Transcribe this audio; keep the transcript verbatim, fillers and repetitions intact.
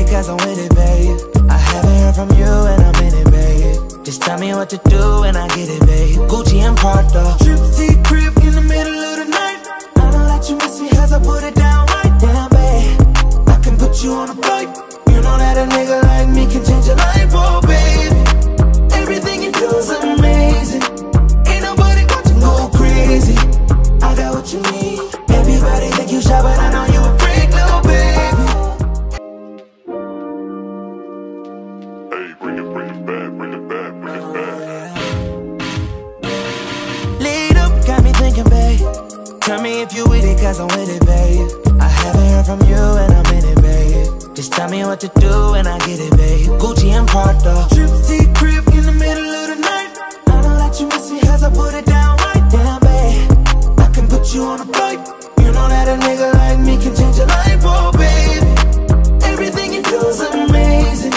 cause I'm with it, babe. I haven't heard from you and I'm in it, babe. Just tell me what to do and I get it, babe. Gucci and Prada, Trip T crib in the middle of the night. I know that you miss me cause I put it down right down, babe. I can put you on a flight. You know that a nigga like me can change your life, oh baby. Everything you do is amazing. Ain't nobody watching go crazy. I got what you need. Everybody think you shy, but I know you a freak, little baby. Hey, bring it, bring it back, bring it back, bring it back. Lead up, got me thinking, babe. Tell me if you with it, cause I'm with it, babe. I haven't heard from you and I'm in it, babe. Just tell me what to do and I get it, babe. Gucci and Prada, Trip T crib in the middle of the night. I know that you miss me cause I put it down right down, babe. I can put you on a flight. You know that a nigga like me can change your life, oh baby. Everything you do is amazing.